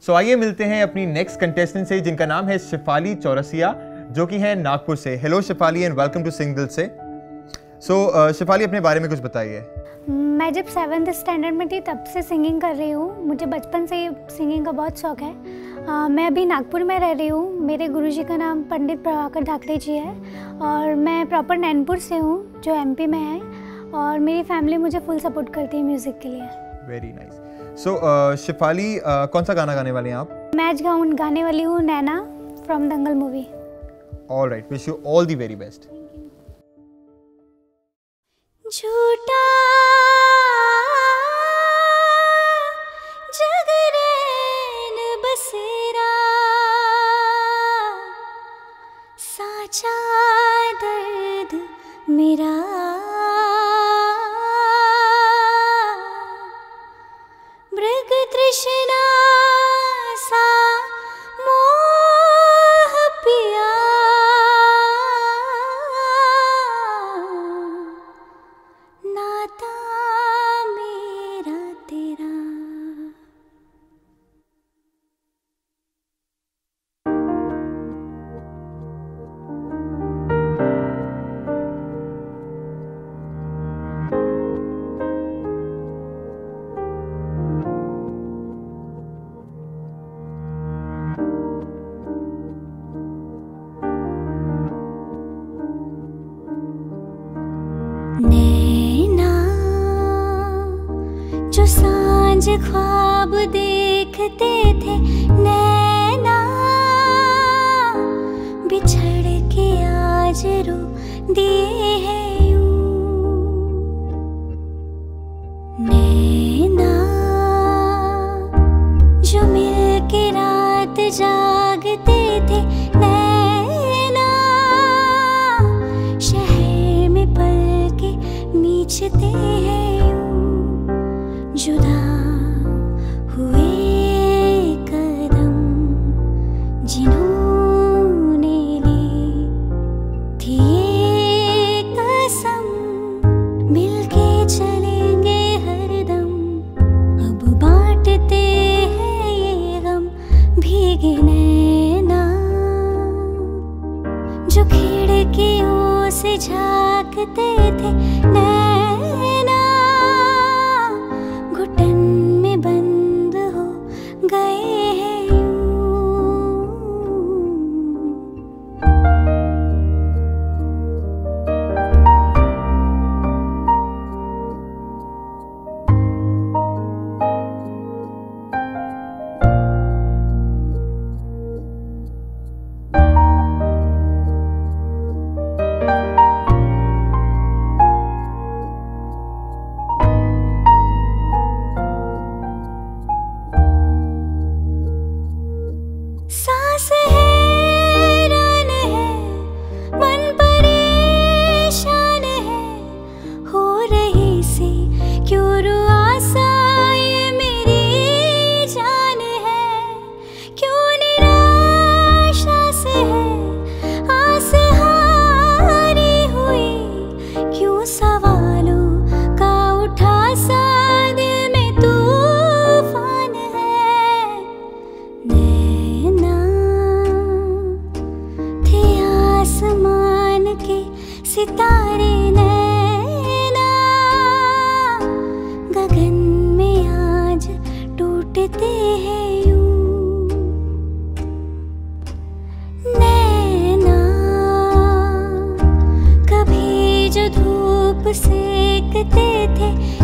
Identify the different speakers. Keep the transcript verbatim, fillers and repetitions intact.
Speaker 1: सो आइए मिलते हैं अपनी नेक्स्ट कंटेस्टेंट से, जिनका नाम है शिफाली चौरसिया, जो कि है नागपुर से। Hello Shifali and welcome to sing Dil Se. So so, uh, Shifali अपने बारे में कुछ बताइए।
Speaker 2: मैं जब सेवन्थ स्टैंडर्ड में थी तब से सिंगिंग कर रही हूँ। मुझे बचपन से ही सिंगिंग का बहुत शौक है। uh, मैं अभी नागपुर में रह रही हूँ। मेरे गुरुजी का नाम पंडित प्रभाकर धाकड़े जी है और मैं प्रॉपर नैनपुर से हूँ जो एमपी में है, और मेरी फैमिली मुझे फुल सपोर्ट करती है म्यूज़िक के लिए।
Speaker 1: Very nice. So Shifali uh, कौन सा गाना गाने वाले हैं आप?
Speaker 2: मैं आज गाऊँ गाने वाली हूँ Naina from Dangal movie.
Speaker 1: All right, wish you all the very best.
Speaker 2: झूठा जगरैन बसेरा, साचा दर्द मेरा, मृग तृष्णा सा मोह पिया, नाता मेरा तेरा। नैना जो सांझ ख्वाब देखते थे, नैना बिछड़ के आज रो दिए हैं यूं। नैना जो मिल के रात जागते थे, नैना शहर में पल के नीचते हैं यूं। जुदा हुए कदम जिन्होंने ली थी ये कसम, मिलके चलेंगे हरदम, अब बांटते हैं ये गम। भीगे नैना जो खिड़कियों से झांकते थे, नैना घुटन में बंद हो गए हैं यूं। सांस हैरान है, मन परेशान है, हो रही सी क्यों रुआसा ये मेरी जान है। क्यों निराशा से है आस हारी हुई, क्यों सवालों का उठा सा दिल में तूफान है। नैना थे आसमान के सितारे, नैना गगन में आज टूटते हैं यूं। नैना कभी जो धूप सेकते थे,